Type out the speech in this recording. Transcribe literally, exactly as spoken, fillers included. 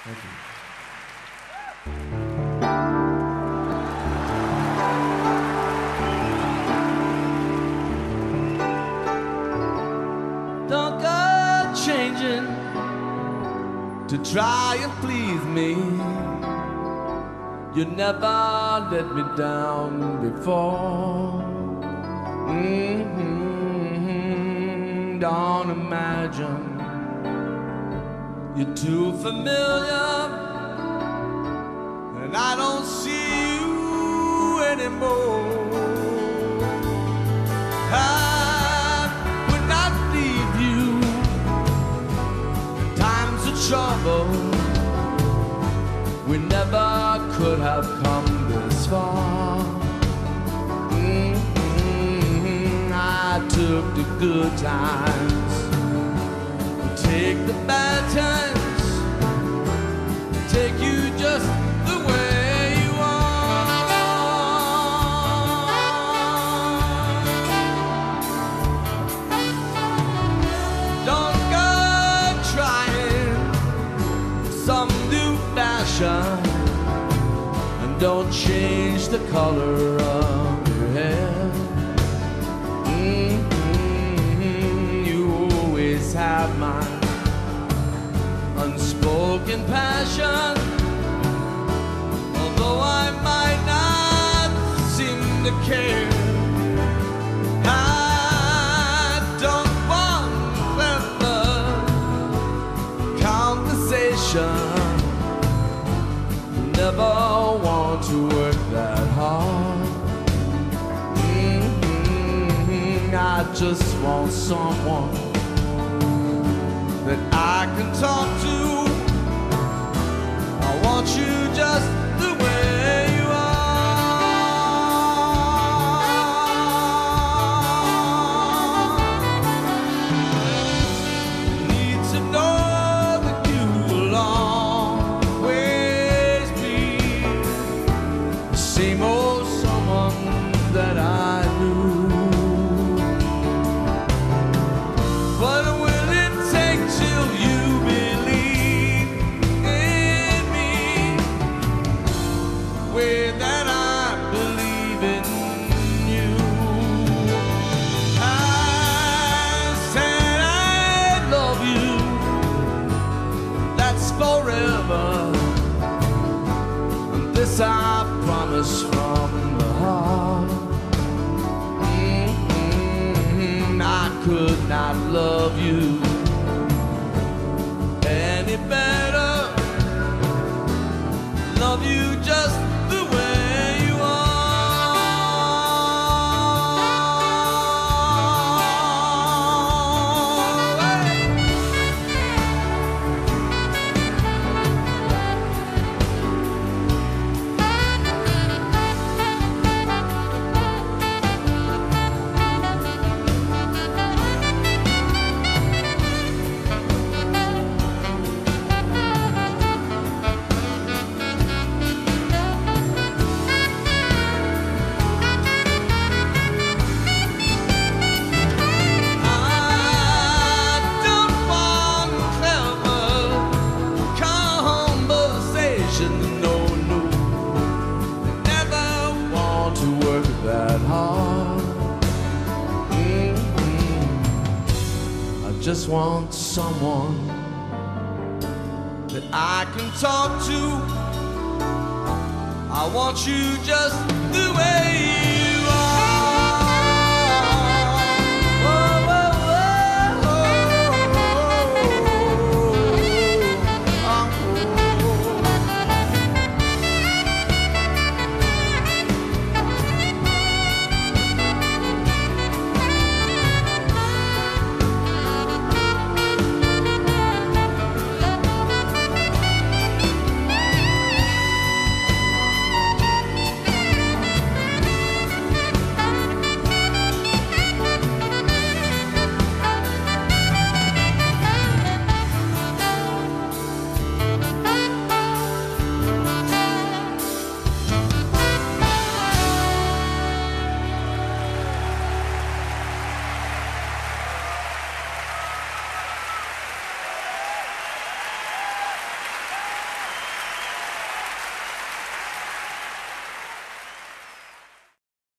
Thank you. Don't go changing to try and please me. You never let me down before. Mm-hmm. Don't imagine you're too familiar, and I don't see you anymore. I would not leave you in times of trouble. We never could have come this far. Mm-hmm. I took the good times, take the bad times, take you just the way you are. Don't go trying some new fashion, and don't change the color of your hair. Mm-hmm. You always have my unspoken passion, although I might not seem to care. I don't want clever conversation, never want to work that hard. Mm-hmm. I just want someone that I can talk to. I want you just the way you are. Need to know that you will always be the same old someone that I knew. But will it take till you believe in me, way that I believe in you? I said I love you, that's forever, and this I promise from the heart. Mm-hmm. I could not love you any better, love you just the way you are. No, no, never want to work that hard. Mm-hmm. I just want someone that I can talk to. I want you just the way you